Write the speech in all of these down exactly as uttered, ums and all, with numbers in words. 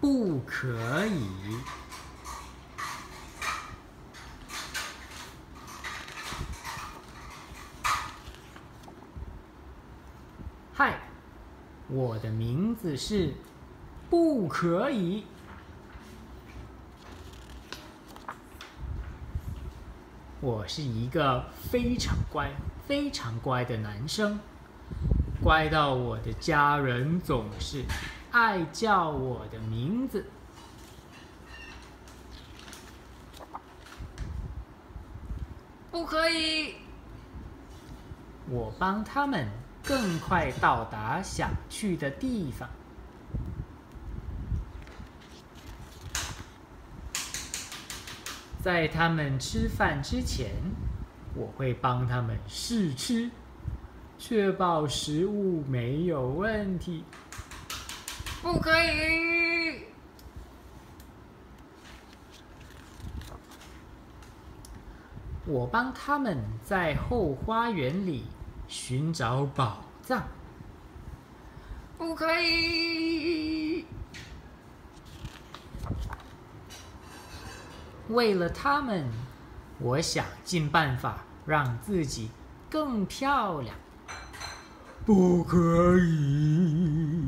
不可以。嗨，我的名字是不可以。我是一个非常乖、非常乖的男生，乖到我的家人总是爱叫我的名字。 不可以！ 我帮他们更快到达想去的地方。在他们吃饭之前，我会帮他们试吃，确保食物没有问题。 不可以！ 我帮他们在后花园里寻找宝藏。 不可以！ 为了他们，我想尽办法让自己更漂亮。不可以！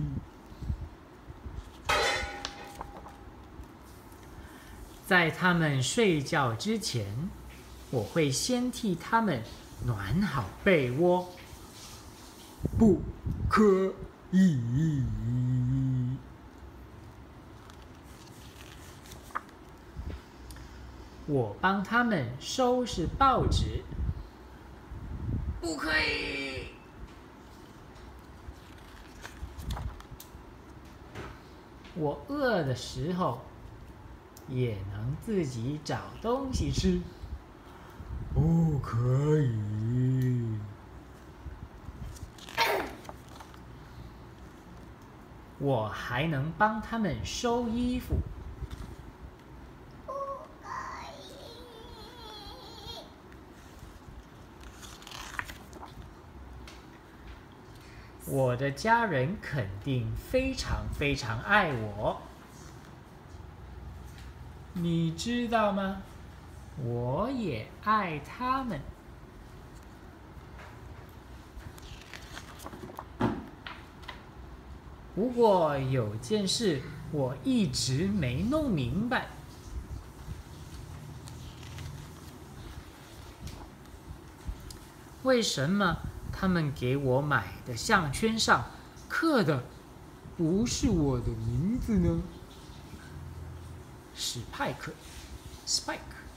在他们睡觉之前，我会先替他们暖好被窝。不可以！我帮他们收拾报纸。 不可以！ 我饿的时候也能自己找东西吃。不可以！我还能帮他们收衣服。我的家人肯定非常非常爱我，你知道吗？我也爱他们。不过有件事我一直没弄明白，为什么他们给我买的项圈上刻的不是我的名字呢？史派克 ，Spike。